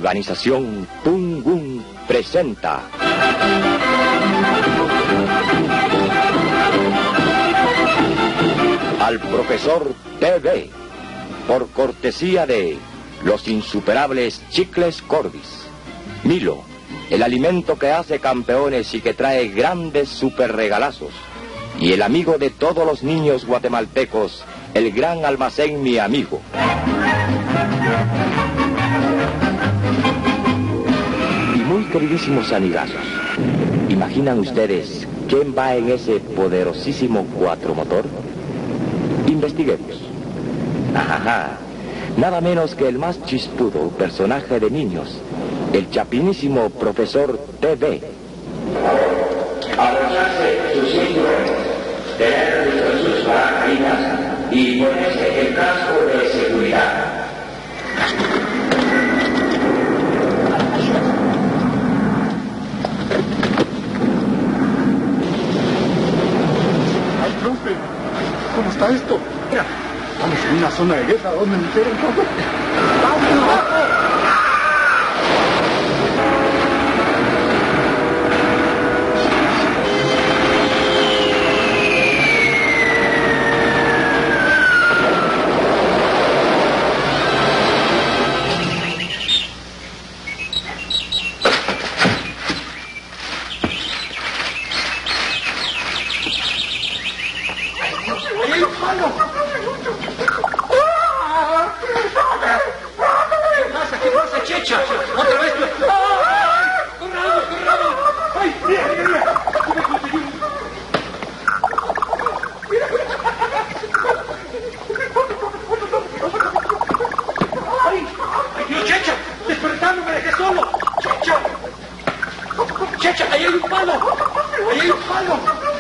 Organización Pungun presenta al profesor TV, por cortesía de los insuperables chicles Corbis. Milo, el alimento que hace campeones y que trae grandes super regalazos. Y el amigo de todos los niños guatemaltecos, el gran almacén Mi Amigo. Y muy queridísimos amigazos, ¿imaginan ustedes quién va en ese poderosísimo cuatromotor? Investiguemos. Ajá, nada menos que el más chispudo personaje de niños, el chapinísimo profesor TV. Abrocharse sus cinturones, tener sus paracaídas y ponerse el casco de seguridad. ¡Ay, profe! ¿Cómo está esto? Mira, estamos en una zona de guerra donde me hicieron todo. ¡Vamos! ¿Qué pasa, Checha? ¡Otra vez! ¡Corramos! ¡Ay, mira! ¡Ay, Dios, Checha! ¡Despertando, me dejé solo! ¡Checha! ¡Checha, ahí hay un palo!